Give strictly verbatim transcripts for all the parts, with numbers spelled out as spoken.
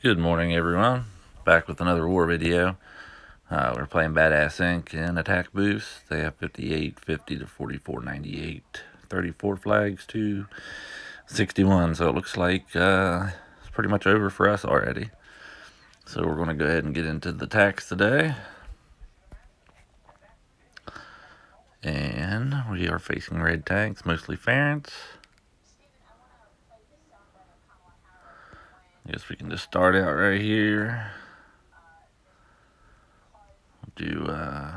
Good morning, everyone. Back with another war video. Uh, we're playing Badass Incorporated in Attack Boost. They have fifty-eight fifty to forty-four ninety-eight. thirty-four flags to sixty-one. So it looks like uh, it's pretty much over for us already. So we're going to go ahead and get into the attacks today. And we are facing red tanks, mostly Ferrets. I guess we can just start out right here. Do, uh,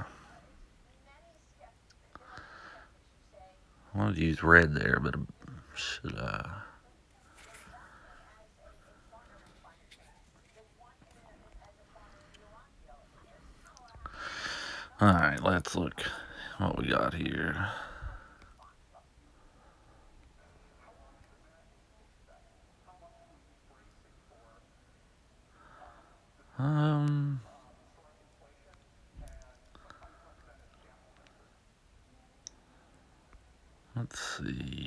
I wanted to use red there, but should, uh, alright, let's look what we got here. Um, let's see.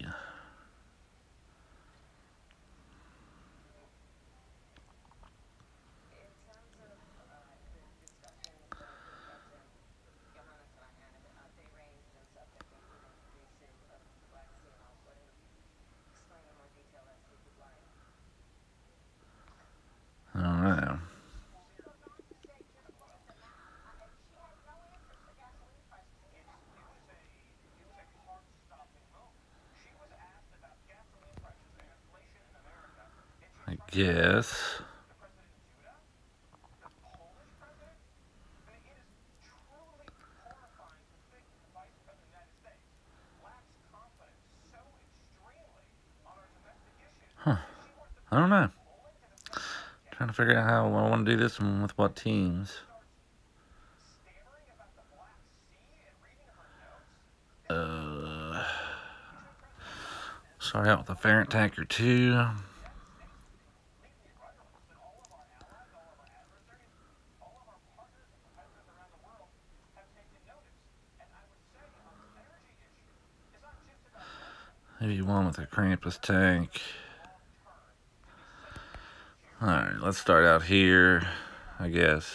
I don't know. I guess. Huh. I don't know. Trying to figure out how I want to do this one with what teams. Uh, start out with a Ferret Tanker two. Maybe one with a Krampus tank. Alright, let's start out here, I guess.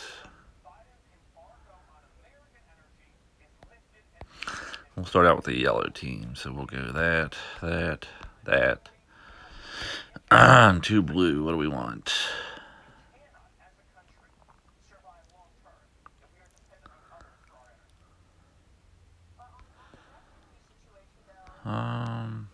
We'll start out with the yellow team, so we'll go that, that, that. And two blue, what do we want? Um...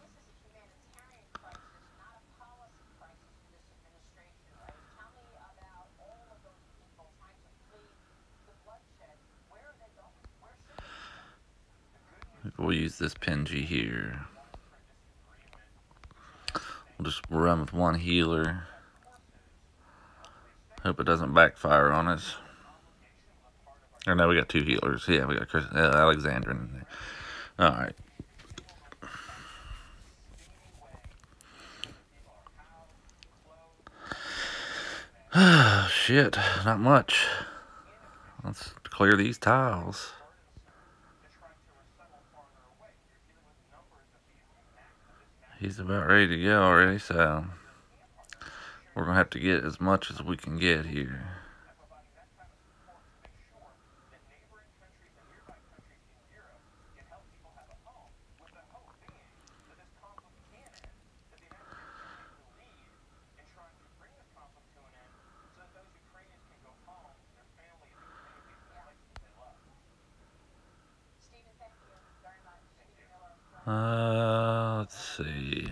We'll use this Pingy here. We'll just run with one healer. Hope it doesn't backfire on us. Or no, we got two healers. Yeah, we got Chris, uh, Alexander in there. Alright. Shit, not much. Let's clear these tiles. He's about ready to go already, so we're going to have to get as much as we can get here. Uh, let's see.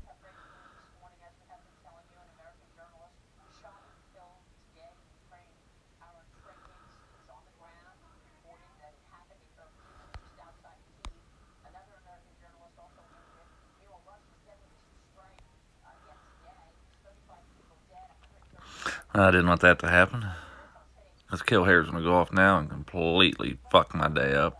I didn't want that to happen. This kill hair's going to go off now and completely fuck my day up.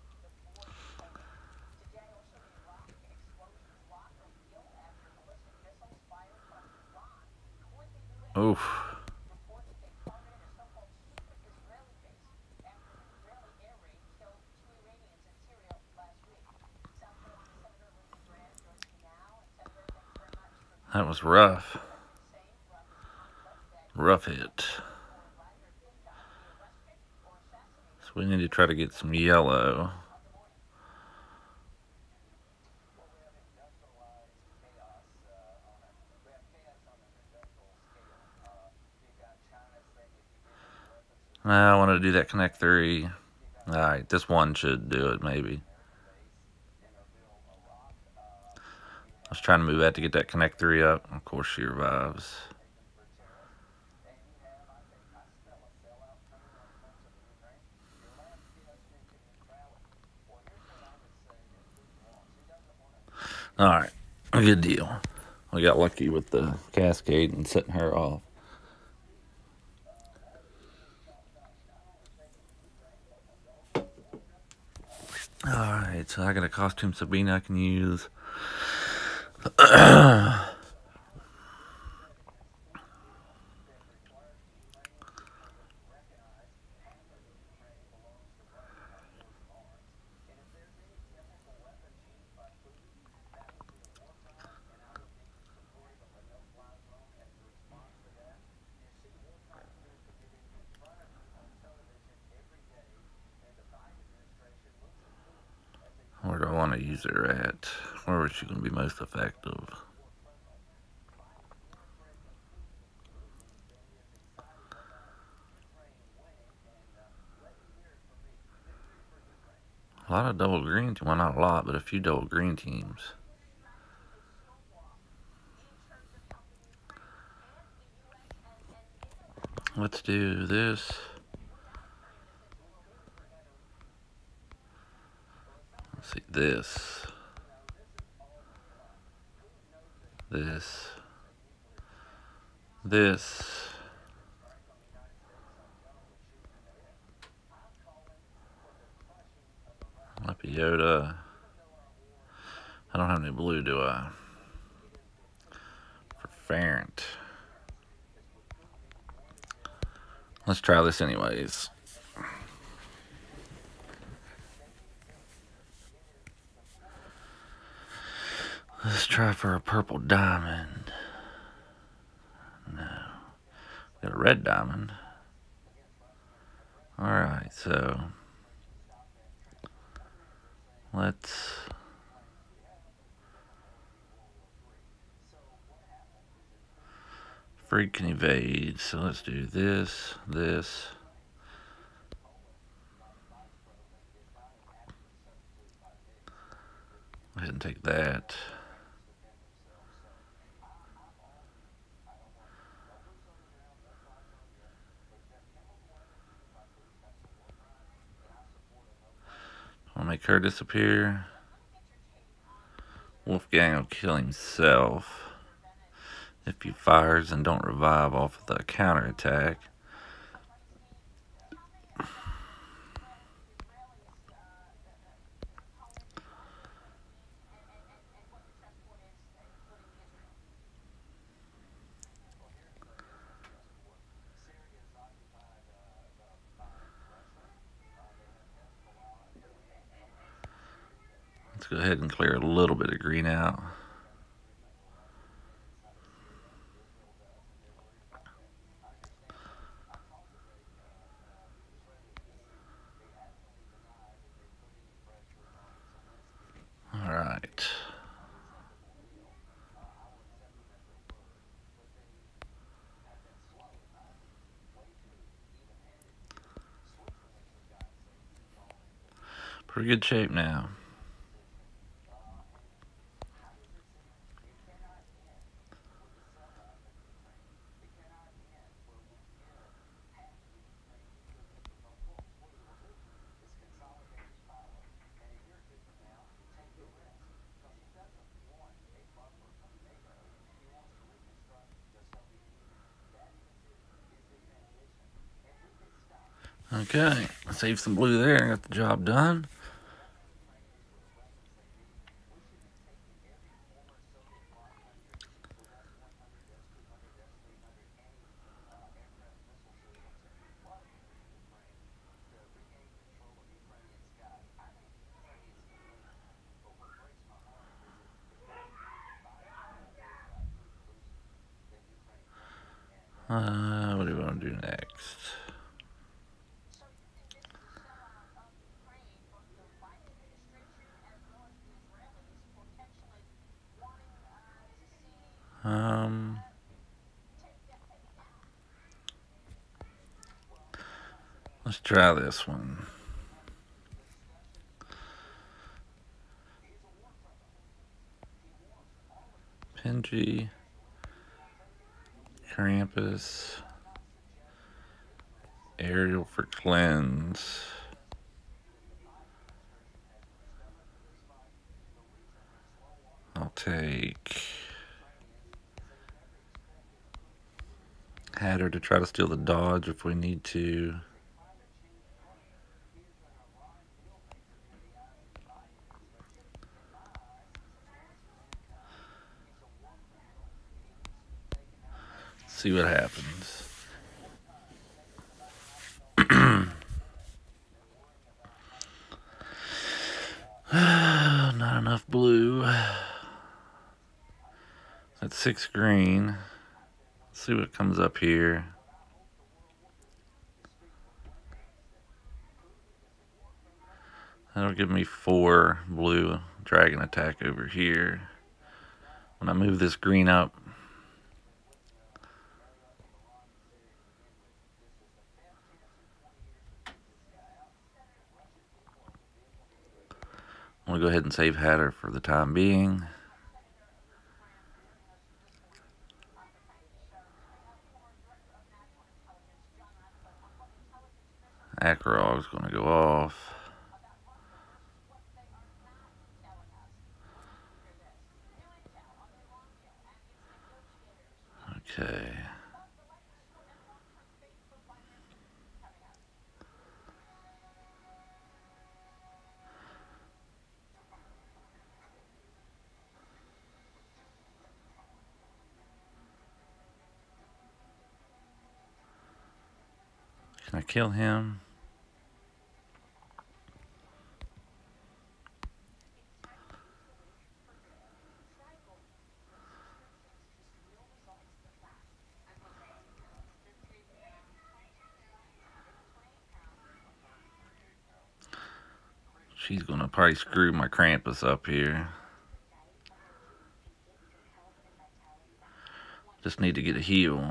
Oof. That was rough. Rough hit. So we need to try to get some yellow. Now I want to do that connect three. Alright, this one should do it, maybe. I was trying to move that to get that connect three up. Of course, she revives. Alright, a good deal. We got lucky with the cascade and setting her off. Alright, so I got a costume Sabina I can use. Where do I want to use her at? Where is she going to be most effective? A lot of double green teams. Well, not a lot, but a few double green teams. Let's do this. Let's see, this. This. This. Lepiota. I don't have any blue, do I? For Ferrant. Let's try this anyways. Let's try for a purple diamond. No. Got a red diamond. Alright, so let's Freak can evade, so let's do this, this. Go ahead and take that. I'll make her disappear. Wolfgang will kill himself if he fires and don't revive off of the counterattack. Let's go ahead and clear a little bit of green out. All right. Pretty good shape now. Okay, save some blue there, got the job done. Uh, want to do next? Um, let's try this one. Pidgey, Krampus, Ariel for Cleanse. I'll take Hatter to try to steal the dodge if we need to. See what happens. Not enough blue. That's six green. Let's see what comes up here. That'll give me four blue dragon attack over here. When I move this green up, I'm going to go ahead and save Hatter for the time being. Akrog's going to go off. Okay. Can I kill him? She's going to probably screw my Krampus up here. Just need to get a heal.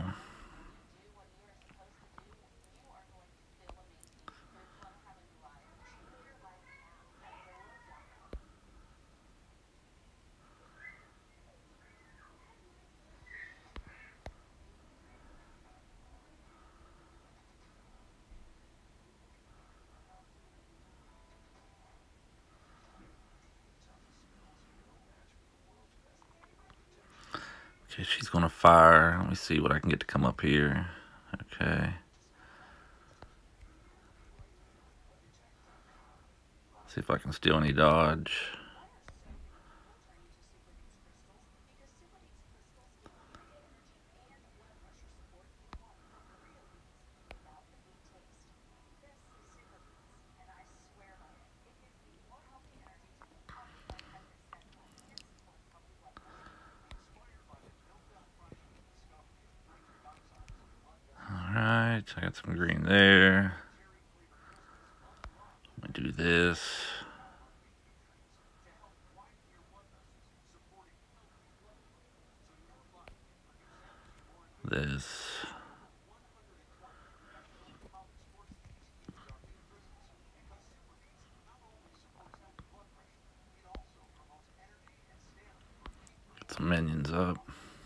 Okay, she's going to fire. Let me see what I can get to come up here. Okay. See if I can steal any dodge. Alright, I got some green there. Let me do this. This. Get some minions up.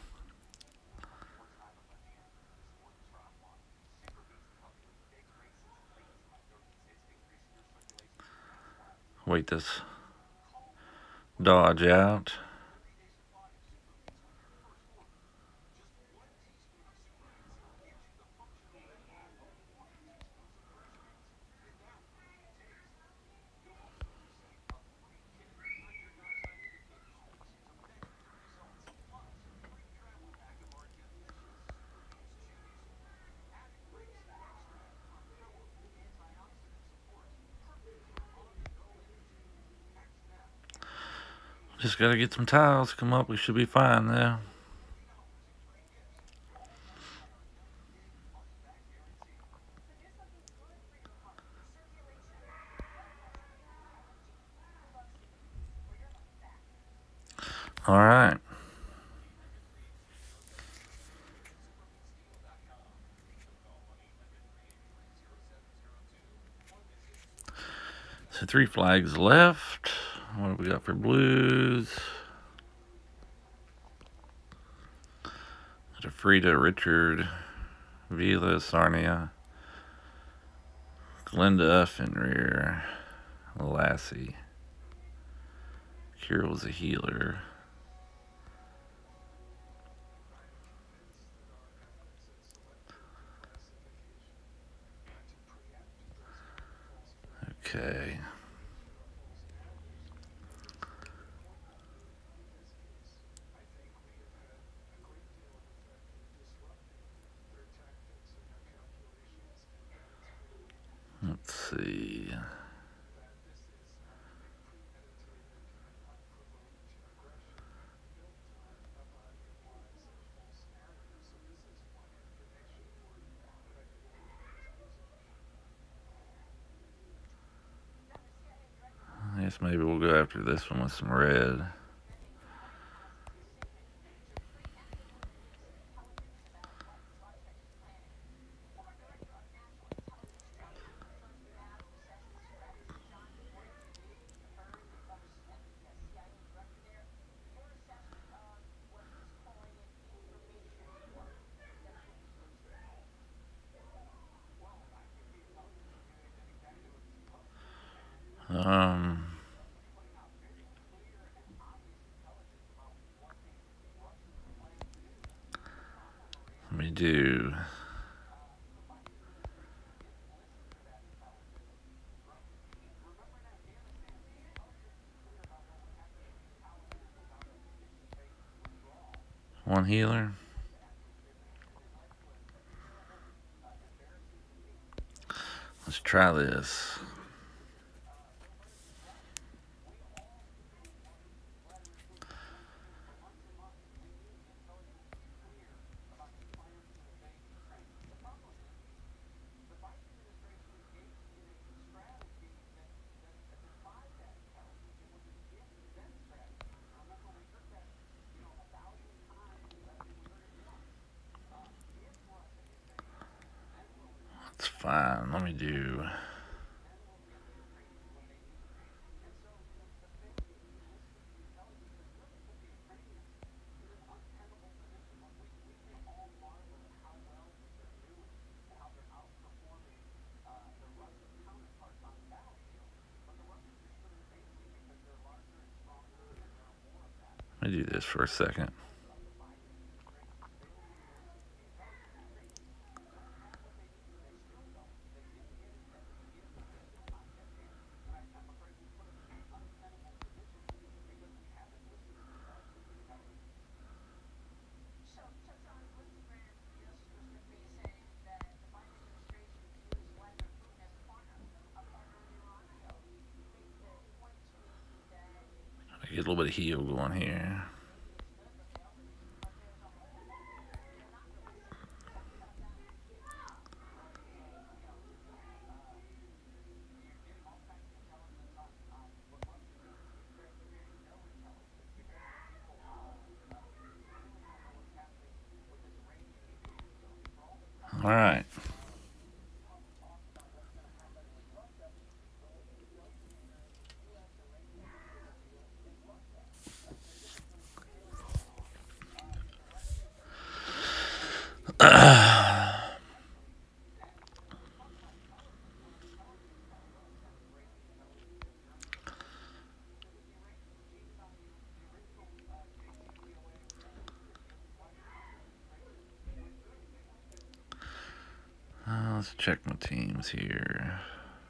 Wait this dodge out. Just gotta get some tiles come up. We should be fine there. All right. So three flags left. What do we got for blues? Frida, Richard, Vila, Sarnia, Glenda, Fenrir, Lassie. Kirill's a healer. Okay. Let's see. I guess maybe we'll go after this one with some red. Um, let me do one healer. Let's try this. That's fine. Let me do. Let me do this for a second. I get a little bit of heal going here. All right. Uh, let's check my teams here.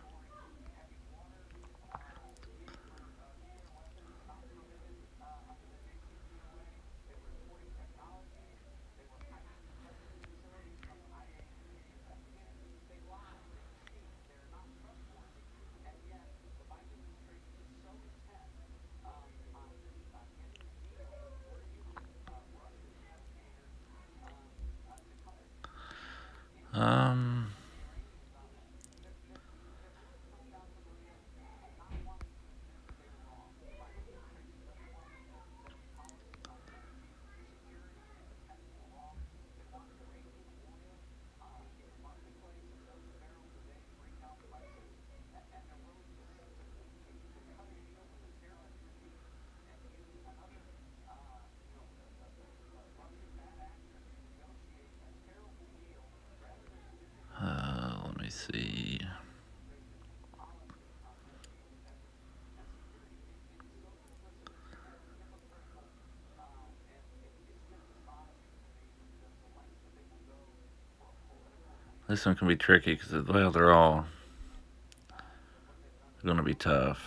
Um, me see. This one can be tricky because, well, they're all going to be tough.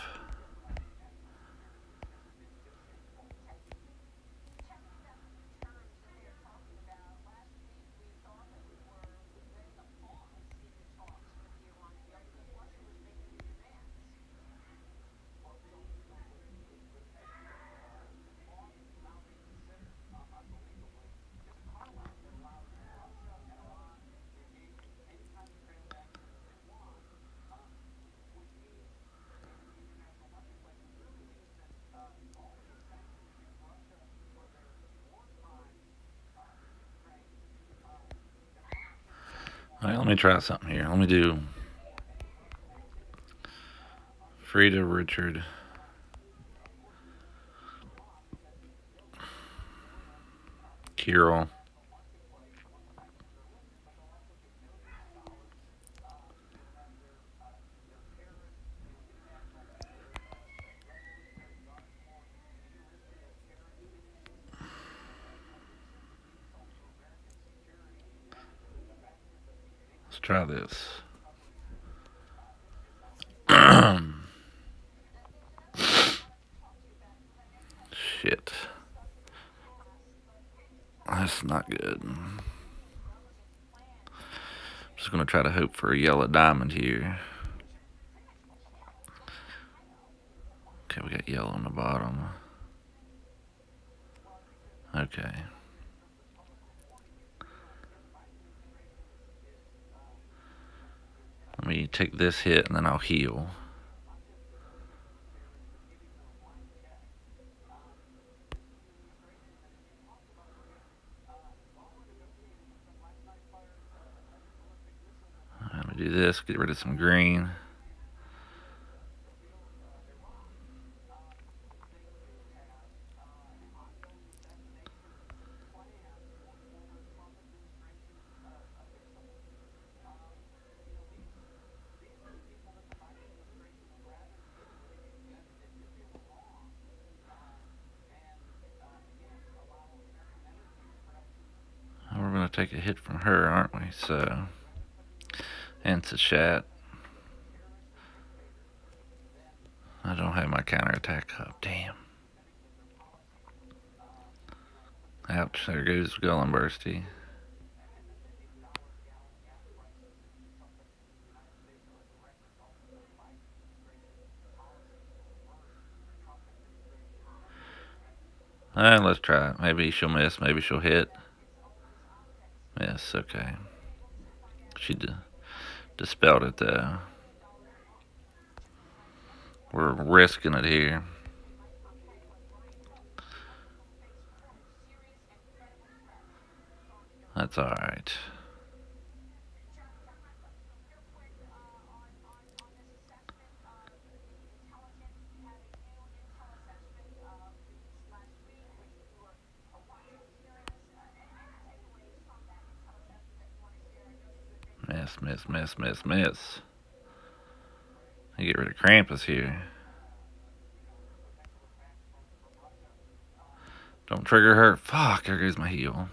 All right, let me try something here. Let me do Frida Richard. Kirill. Let's try this. Shit. That's not good. I'm just going to try to hope for a yellow diamond here. Okay, we got yellow on the bottom. Okay. Let me take this hit and then I'll heal. Let me do this, get rid of some green. We're going to take a hit from her, aren't we? So, and Sachet. I don't have my counterattack up. Damn. Ouch, there goes Gullenbursty. Alright, let's try it. Maybe she'll miss, maybe she'll hit. Miss, okay. She d dispelled it though. We're risking it here. That's alright. Miss, miss, miss, miss, miss. I get rid of Krampus here. Don't trigger her. Fuck, there goes my heal.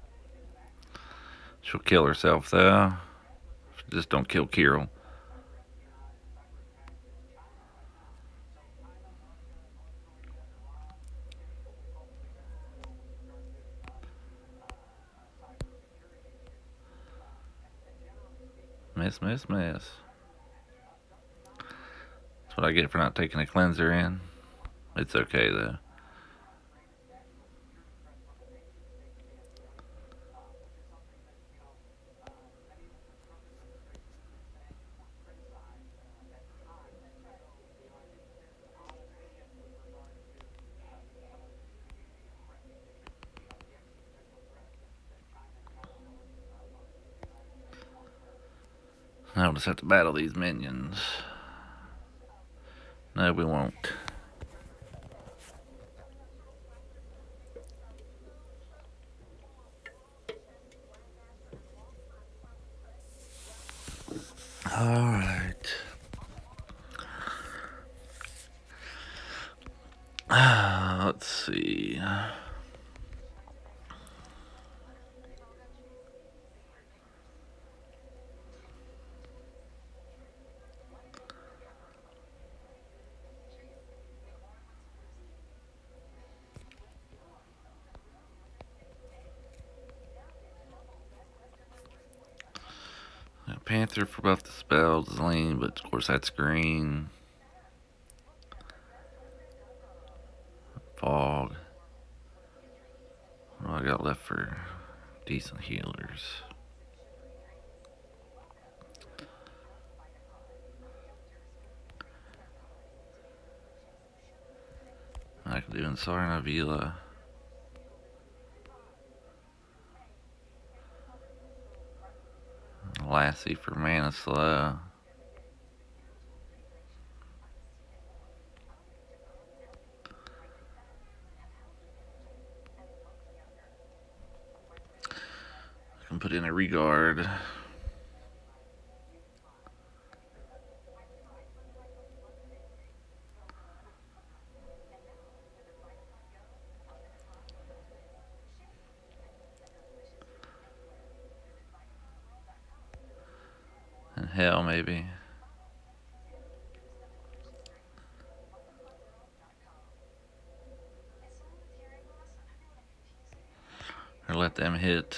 She'll kill herself though. Just don't kill Kirill. Miss, miss, miss. That's what I get for not taking a cleanser in. It's okay though. I'll just have to battle these minions. No, we won't. Alright. Uh, let's see. Panther for buff the spell is lean, but of course that's green. Fog. What do I got left for decent healers? I could do Insarna Vila. Lassie for mana slow. I can put in a regard. And hell, maybe. Or let them hit.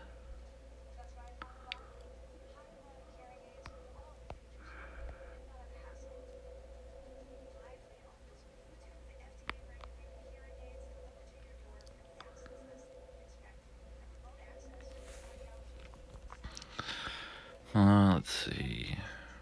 Uh, let's see.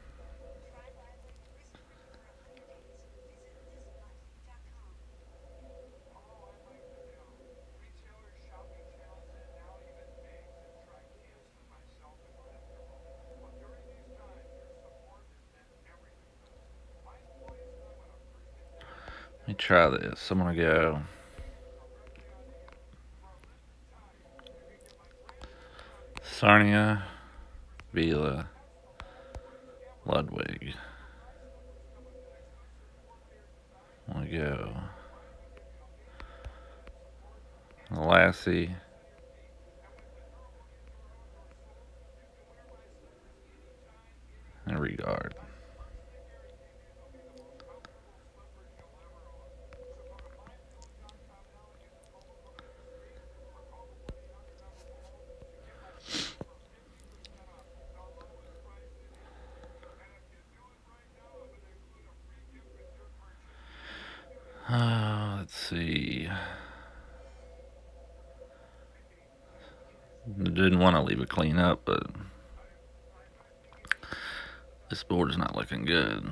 Let me try this. I'm gonna go Sarnia, Vila, Ludwig. I'm gonna go Lassie, and regard. Uh, let's see. Didn't want to leave it clean up, but this board is not looking good.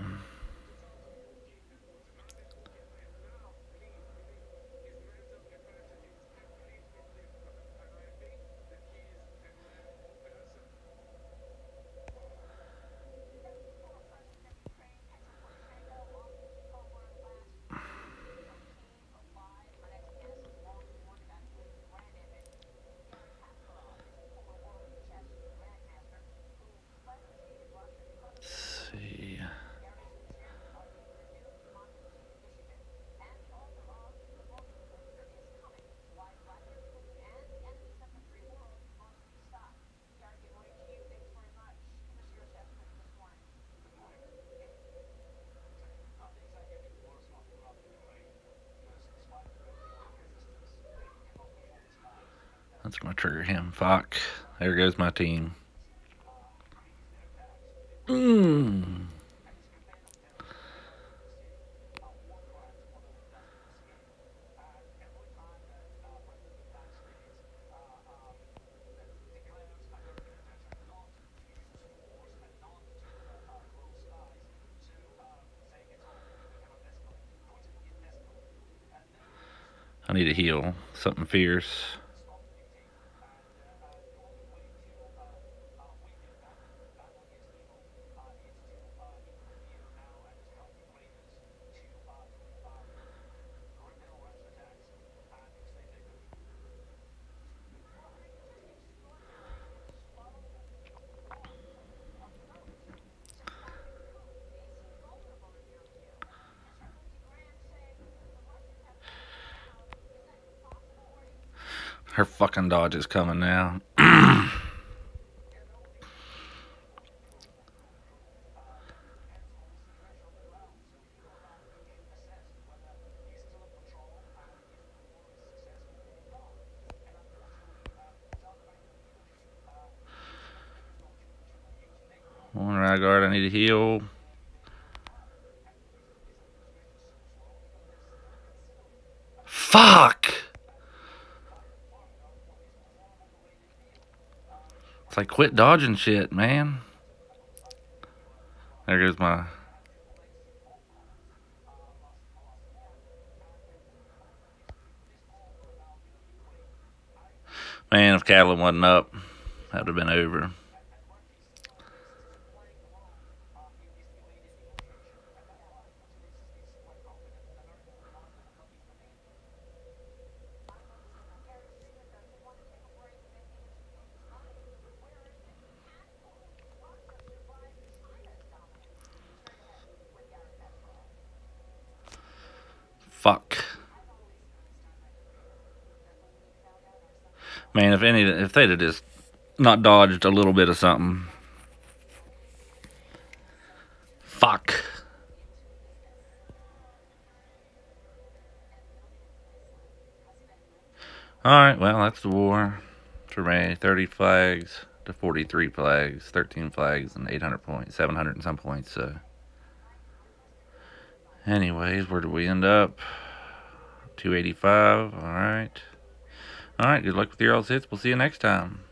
See. That's going to trigger him. Fuck. There goes my team. Mmm. I need to heal. Something fierce. Her fucking dodge is coming now. One right guard, I need to heal. Fuck! It's like, quit dodging shit, man. There goes my... Man, if Catalan wasn't up, that would have been over. Fuck. Man, if any, if they'd have just not dodged a little bit of something. Fuck. Alright, well, that's the war for me. thirty flags to forty-three flags, thirteen flags, and eight hundred points, seven hundred and some points, so. Anyways, where did we end up? two eighty-five, alright. Alright, good luck with your all's hits. We'll see you next time.